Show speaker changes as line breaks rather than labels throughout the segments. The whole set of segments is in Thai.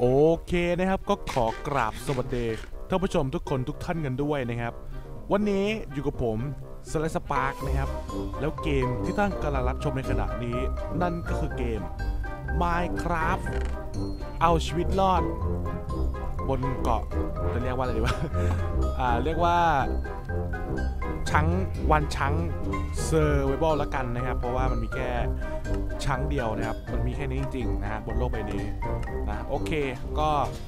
โอเคนะครับก็ขอกราบสวัสดีท่านผู้ชมทุกคนทุกท่านกันด้วยนะครับวันนี้อยู่กับผมสไลด์สปาร์กนะครับแล้วเกมที่ท่านกำลังรับชมในขณะนี้นั่นก็คือเกม Minecraft เอาชีวิตรอดบนเกาะจะเรียกว่าอะไรดีวะเรียกว่าชังเซอร์ไวเบิลละกันนะครับเพราะว่ามันมีแค่ชั้งเดียวนะครับมันมีแค่นี้จริงๆนะฮะบนโลกใบนี้นะโอเคก็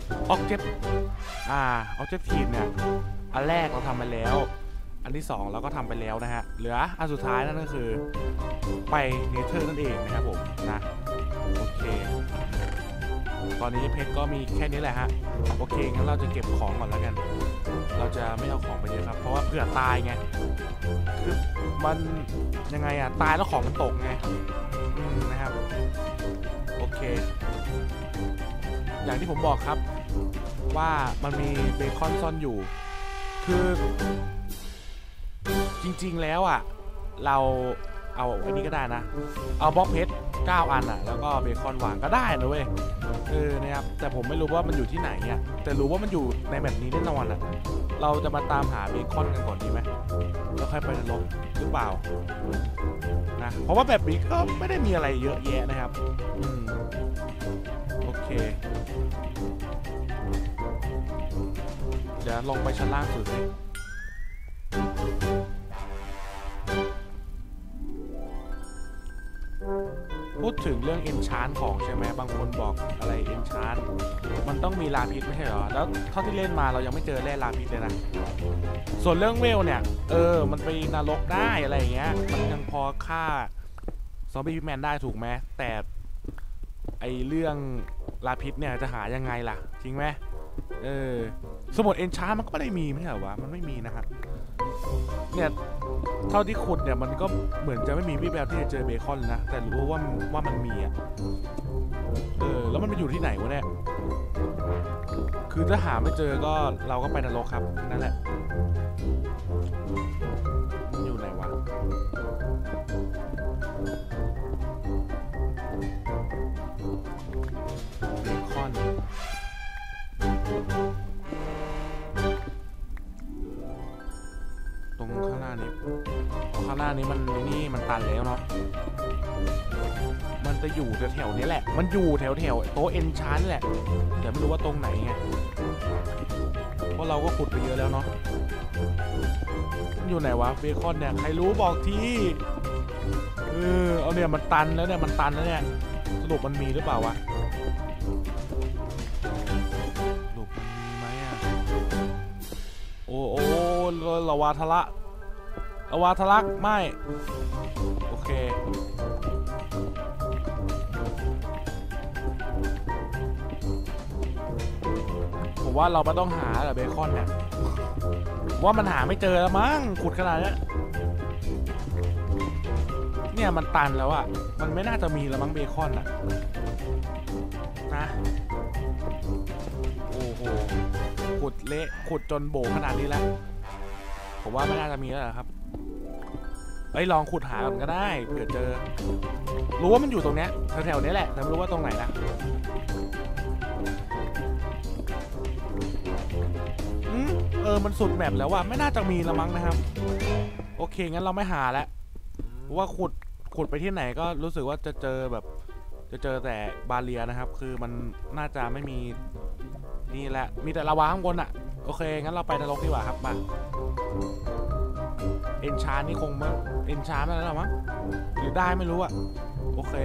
objective เนี่ยอันแรกเราทำไปแล้วอันที่2เราก็ทำไปแล้วนะฮะเหลืออันสุดท้ายนั่นก็คือไปเนเธอร์นั่นเองนะครับผมนะโอเคตอนนี้เพชรก็มีแค่นี้แหละฮะโอเคงั้นเราจะเก็บของก่อนแล้วกันเราจะไม่เอาของไปเยอะครับเพราะว่าเผื่อตายไงคือมันยังไงอะตายแล้วของมันตกไงนะครับโอเคอย่างที่ผมบอกครับว่ามันมีเบคอนซ่อนอยู่คือจริงๆแล้วอ่ะเราเอาอันนี้ก็ได้นะเอาบล็อกเพชร9อันอ่ะแล้วก็เบคอนวางก็ได้นะเว้ยนะครับแต่ผมไม่รู้ว่ามันอยู่ที่ไหนอ่ะแต่รู้ว่ามันอยู่ในแบบนี้แน่นอนอ่ะเราจะมาตามหาเบคอนกันก่อนดีไหมแล้วค่อยไปนรกหรือเปล่านะเพราะว่าแบบนี้ก็ไม่ได้มีอะไรเยอะแยะนะครับโอเคเดี๋ยวลงไปชั้นล่างสุดสิพูดถึงเรื่อง enchant ของใช่ไหมบางคนบอกอะไร enchant มันต้องมีลาพิษไม่ใช่เหรอแล้วเท่าที่เล่นมาเรายังไม่เจอแร่ลาพิษเลยนะส่วนเรื่องเวลเนี่ยมันไปนรกได้อะไรอย่างเงี้ยมันยังพอฆ่าซอมบี้พิกแมนได้ถูกไหมแต่ไอเรื่องลาพิษเนี่ยจะหายังไงล่ะจริงไหมสมุด enchant มันก็ไม่ได้มีไม่ใช่เหรอวะมันไม่มีนะครับเนี่ยเท่าที่ขุดเนี่ยมันก็เหมือนจะไม่มีวี่แววที่จะเจอเบคอนนะแต่รู้ว่ามันมีอ่ะแล้วมันไปอยู่ที่ไหนวะเนี่ยคือถ้าหาไม่เจอก็เราก็ไปนรกครับนั่นแหละมันอยู่ไหนวะเบคอนตรงข้างหน้านี้มันตันแล้วเนาะมันจะอยู่แถวนี้แหละมันอยู่แถวโต๊ะเอนชานแหละแต่ไม่รู้ว่าตรงไหนไงเพราะเราก็ขุดไปเยอะแล้วเนาะมันอยู่ไหนวะเบคอนเนี่ยใครรู้บอกทีเอาเนี่ยมันตันแล้วเนี่ยสรุปมันมีหรือเปล่าวะสรุปมันมีไหมอะโอ้ละวาทะลักไม่โอเคผมว่าเราไม่ต้องหาเบคอนเนี่ยว่ามันหาไม่เจอแล้วมั้งขุดขนาดนี้เนี่ยมันตันแล้วอ่ะมันไม่น่าจะมีแล้วมั้งเบคอนอ่ะนะโอ้โหขุดเละขุดจนโบขนาดนี้แล้วผมว่าไม่น่าจะมีแล้วครับลองขุดหากันก็ได้เผื่อเจอรู้ว่ามันอยู่ตรงเนี้ยแถวๆนี้แหละแต่ไม่รู้ว่าตรงไหนนะมันสุดแมปแล้วว่ะไม่น่าจะมีละมั้งนะครับโอเคงั้นเราไม่หาแล้วเพราะว่าขุดไปที่ไหนก็รู้สึกว่าจะเจอแต่บาเรียนะครับคือมันน่าจะไม่มีนี่แหละมีแต่ลาวาข้างบนอ่ะโอเคงั้นเราไปนรกดีกว่าครับมาเอนชานนี่คงมั้งเอนชานอะไรแล้วมั้งหรือได้ไม่รู้อะโอเค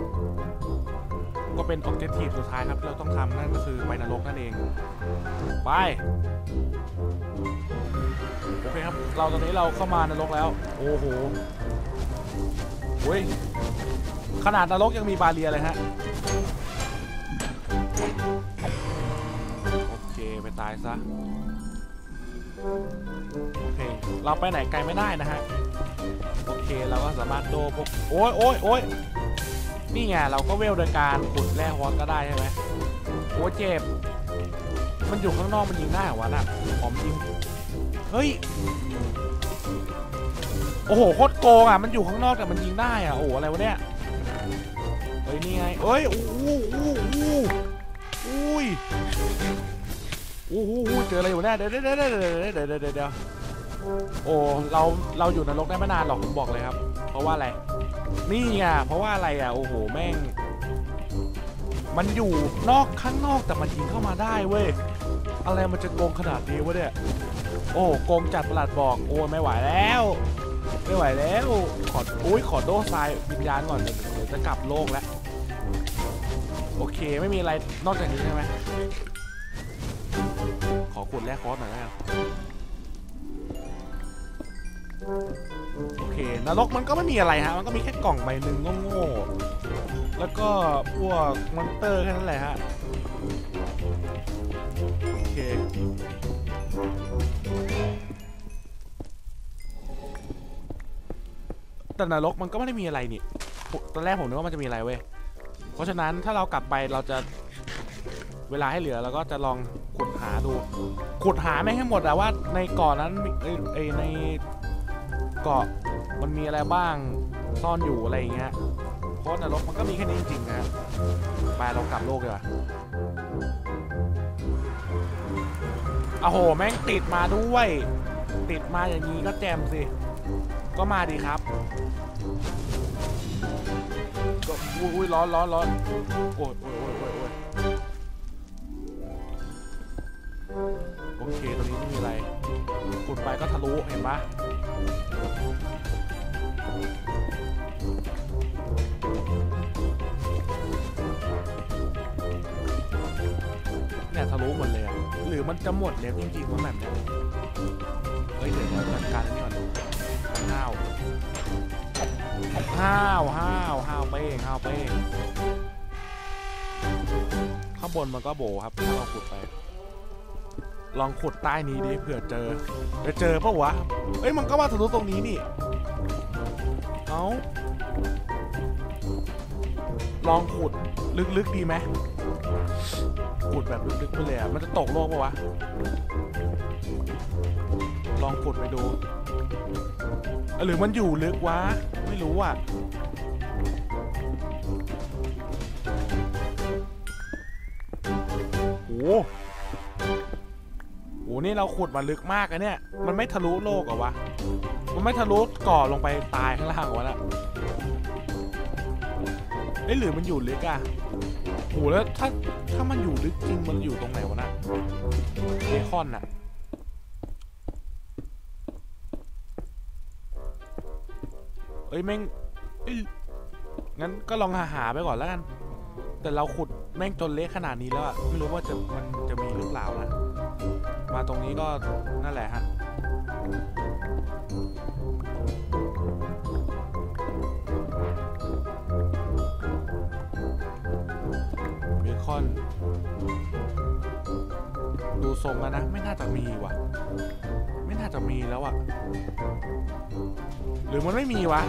ก็เป็นออบเจกตีฟสุดท้ายครับที่เราต้องทำนั่นก็คือไปนรกนั่นเองไปโอเคครับตอนนี้เราเข้ามานรกแล้วโอ้โหขนาดนรกยังมีบาเรียเลยฮะโอเคไปตายซะโอเคเราไปไหนไกลไม่ได้นะฮะโอเคเราก็สามารถโดนพวกโอ้ยนี่ไงเราก็เวลโดยการขุดแร่ฮอสก็ได้ใช่ไหมโอ้เจ็บมันอยู่ข้างนอกมันยิงได้เหรอวะน่ะผมยิงเฮ้ยโอ้โหโคตรโกงอ่ะมันอยู่ข้างนอกแต่มันยิงได้อ่ะโอ้อะไรวะเนี่ยนี่ไงโอ้โอ้โหเจออะไรอยู่เนี่ยเดี๋ยวโอ้เราอยู่นรกได้ไม่นานหรอกผมบอกเลยครับเพราะว่าอะไรนี่ไงเพราะว่าอะไรอ่ะโอ้โหแม่งมันอยู่ข้างนอกแต่มันยิงเข้ามาได้เว้ยอะไรมันจะโกงขนาดนี้วะเนี่ยโอ้โกงจัดประหลัดบอกโอ้ไม่ไหวแล้วขอโดสายวิญญาณก่อนเดี๋ยวจะกลับโลกแล้วโอเคไม่มีอะไรนอกจากนี้ใช่ไหมขอขุดแร่คอสหน่อยแล้วโอเคนรกมันก็ไม่มีอะไรฮะมันก็มีแค่กล่องใบหนึ่งโง่ๆแล้วก็พวกมอนเตอร์แค่นั้นแหละฮะโอเคแต่นรกมันก็ไม่ได้มีอะไรนี่ตอนแรกผมนึกว่ามันจะมีอะไรเว้ยเพราะฉะนั้นถ้าเรากลับไปเราจะเวลาให้เหลือเราก็จะลองขุดหาดูขุดหาไม่ให้หมดอะว่าในเกาะนั้นในเกาะมันมีอะไรบ้างซ่อนอยู่อะไรอย่างเงี้ยเพราะนรกมันก็มีแค่นี้จริงๆนะไปเรากลับโลกเลยว่ะโอ้โหแม่งติดมาด้วยติดมาอย่างนี้ก็แจมสิก็มาดีครับก็อุ้ยร้อนโอ้ยโอเคตรงนี้ไม่มีอะไรขุดไปก็ทะลุเห็นปะเนี่ยทะลุหมดเลยอะหรือมันจะหมดแล้วจริงๆว่าแบบเนี้ยเฮ้ยเดี๋ยวจัดการอันนี้ก่อนห้าวเป้งข้างบนมันก็โบครับถ้าเราขุดไปลองขุดใต้นี้ดิเผื่อเจอจะเจอปะวะเอ้ยมันก็มาทะลุตรงนี้นี่เอาลองขุดลึกๆดีไหมขุดแบบลึกๆไปเลยอ่ะมันจะตกโลกปะวะลองขุดไปดูหรือมันอยู่ลึกวะไม่รู้อ่ะโอ้โหนี่เราขุดมาลึกมากอะเนี่ยมันไม่ทะลุโลกเหรอวะมันไม่ทะลุก่อลงไปตายข้างล่างวะละเอ้ยหรือมันอยู่ลึกอะโหแล้วถ้ามันอยู่ลึกจริงมันอยู่ตรงไหนวะนะเบคอนอะเอ้ยแม่งงั้นก็ลองหาไปก่อนแล้วกันแต่เราขุดแม่งจนเละขนาดนี้แล้วอะไม่รู้ว่ามันจะมีหรือเปล่านะมาตรงนี้ก็นั่นแหละฮะเบคอนดูทรงแล้วนะไม่น่าจะมีว่ะไม่น่าจะมีแล้วอะหรือมันไม่มีวะ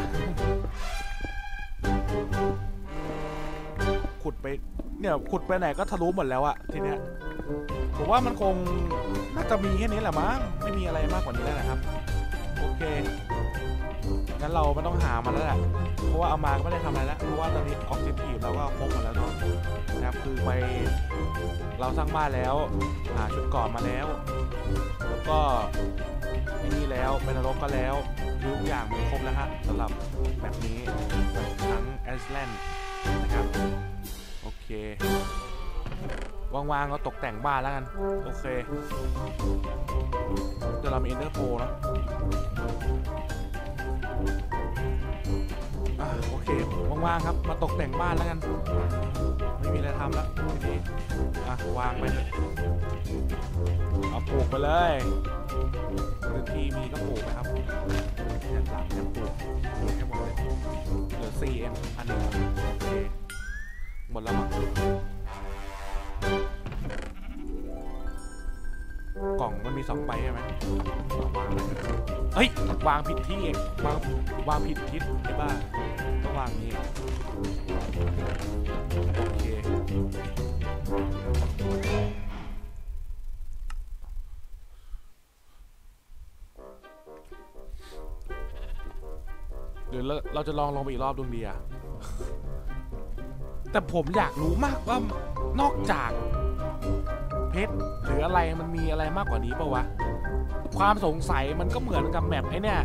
ขุดไปเนี่ยขุดไปไหนก็ทะลุหมดแล้วอะทีเนี้ยผมว่ามันคงน่าจะมีแค่นี้แหละมั้งไม่มีอะไรมากกว่านี้แล้วนะครับโอเคงั้นเราไม่ต้องหามันแล้วแหละเพราะว่าเอามาก็ไม่ได้ทำอะไรแล้วเพราะว่าตอนนี้ออบเจกตีฟเราก็ครบหมดแล้วเนาะนะครับคือไปเราสร้างบ้านแล้วหาชุดก่อนมาแล้วแล้วก็นี่แล้วเป็นนรกก็แล้วทุกอย่างมันครบแล้วฮะสำหรับแบบนี้ทั้งไอซ์แลนด์นะครับโอเคว่างๆก็ตกแต่งบ้านแล้วกันโอเคเดี๋ยวเรามีเอ็นเดอร์โพลนะโอเคว่างๆครับมาตกแต่งบ้านแล้วกันไม่มีอะไรทำแล้วทีนี้วางไปเลยเอาปลูกไปเลยพื้นที่มีก็ปลูกนะครับเนี่ยหลังเนี่ยปลูกแค่หมดเลยเหลือ4เองอันนึงโอเคหมดแล้วมั้งกล่องมันมี2ใบใช่ไหมวางเลยเฮ้ยวางผิดที่เองวางผิดทิศไอ้บ้าต้องวางนี้โอเคหรือเราจะลองไปอีกรอบดูดีอะแต่ผมอยากรู้มากว่านอกจากเพชรหรืออะไรมันมีอะไรมากกว่านี้ปะวะความสงสัยมันก็เหมือนกับแมปไอ้เนี่ย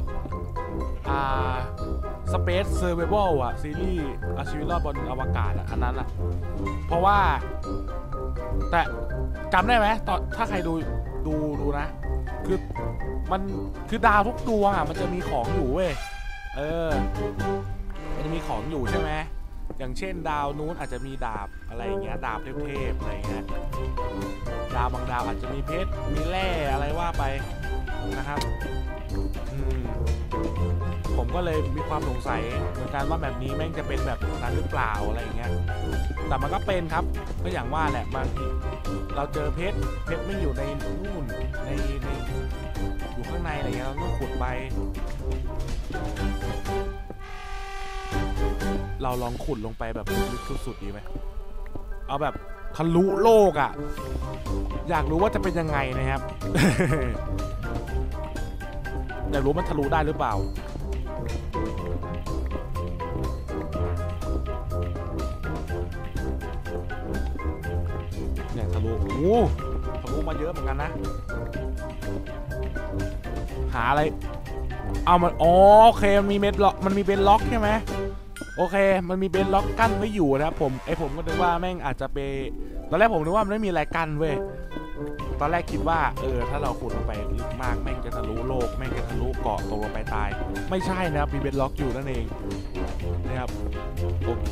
Space Survival อะซีรีส์เอาชีวิตรอดบนอวกาศอะอันนั้นอะเพราะว่าแต่จำได้ไหมตอนถ้าใครดูนะคือมันคือดาวทุกดวงอะมันจะมีของอยู่เว้ยมันจะมีของอยู่ใช่ไหมอย่างเช่นดาวนู้นอาจจะมีดาบอะไรอย่างเงี้ยดาบเทพๆอะไรเงี้ยดาวบางดาวอาจจะมีเพชรมีแร่อะไรว่าไปนะครับผมก็เลยมีความสงสัยเหมือนกันว่าแบบนี้แม่งจะเป็นแบบนั้นหรือเปล่าอะไรอย่างเงี้ยแต่มันก็เป็นครับก็อย่างว่าแหละบางทีเราเจอเพชรไม่อยู่ในนู่นในอยู่ข้างในอะไรเงี้ยเราต้องขุดไปเราลองขุดลงไปแบบลึกสุดๆดีไหมเอาแบบทะลุโลกอ่ะอยากรู้ว่าจะเป็นยังไงนะครับ อยากรู้มันทะลุได้หรือเปล่าเนี่ยทะลุทะลุมาเยอะเหมือนกันนะหาอะไรเอามันโอเคมันมีเม็ดล็อกมันมีเบนล็อกใช่ไหมโอเคมันมีเบนล็อกกั้นไว้อยู่นะครับผมก็นึกว่าแม่งอาจจะไปตอนแรกผมนึกว่ามันไม่มีอะไรกั้นเว้ยตอนแรกคิดว่าถ้าเราขุดลงไปลึกมากแม่งจะทะลุโลกแม่งจะทะลุเกาะตกลงไปตายไม่ใช่นะครับมีเบนล็อกอยู่นั่นเองนะครับโอเค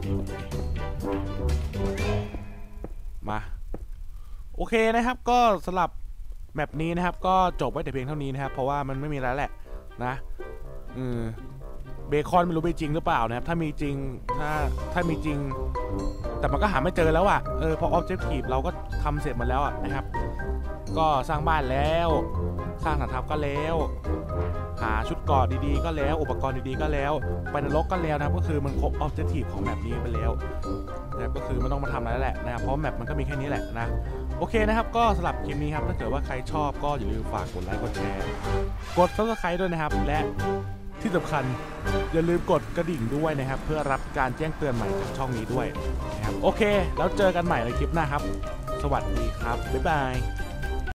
มาโอเคนะครับก็สำหรับแมปนี้นะครับก็จบไว้แต่เพียงเท่านี้นะครับเพราะว่ามันไม่มีแล้วแหละนะเบคอนไม่รู้เป็นจริงหรือเปล่านะครับถ้ามีจริงถ้ามีจริงแต่มันก็หาไม่เจอแล้วอ่ะพอ Objective เราก็ทำเสร็จมาแล้วนะครับก็สร้างบ้านแล้วสร้างฐานทัพก็แล้วหาชุดเกราะดีๆก็แล้วอุปกรณ์ดีๆก็แล้วไปนรกก็แล้วนะครับก็คือมันครบ Objective ของแมปนี้ไปแล้วนะครับก็คือไม่ต้องมาทำอะไรแล้วแหละนะครับเพราะแมปมันก็มีแค่นี้แหละนะโอเคนะครับก็สำหรับคลิปนี้ครับถ้าเกิดว่าใครชอบก็อย่าลืมฝากกดไลค์กดแชร์กด Subscribe ด้วยนะครับและที่สำคัญอย่าลืมกดกระดิ่งด้วยนะครับเพื่อรับการแจ้งเตือนใหม่จากช่องนี้ด้วยนะครับโอเคแล้วเจอกันใหม่ในคลิปหน้าครับสวัสดีครับบ๊ายบาย